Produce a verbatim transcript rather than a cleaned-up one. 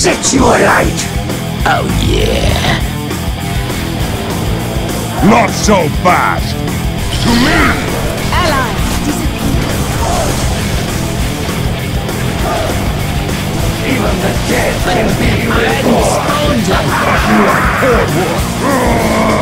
set you alight. Oh yeah. Not so fast! To me! Allies disappear. Even the dead can be reborn. You are forward!